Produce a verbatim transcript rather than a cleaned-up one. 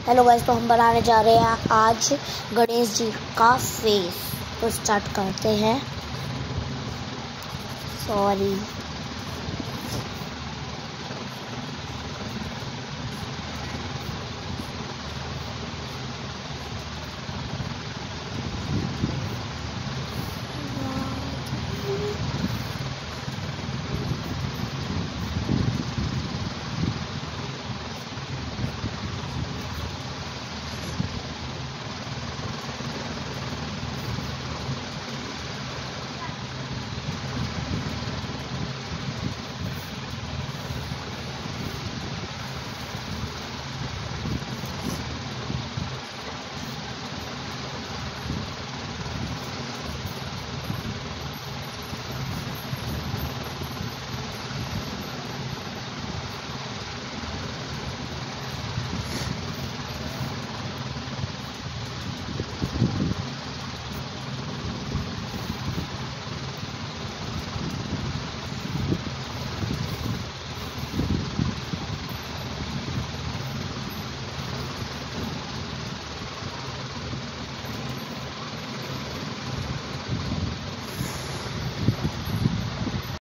Hello guys, तो हम बनाने जा रहे हैं आज गणेश जी का फेस। तो स्टार्ट करते हैं। सॉरी।